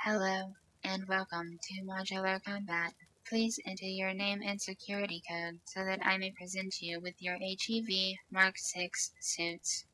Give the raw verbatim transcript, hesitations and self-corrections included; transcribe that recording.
Hello, and welcome to Modular Combat. Please enter your name and security code so that I may present you with your H E V Mark six suits.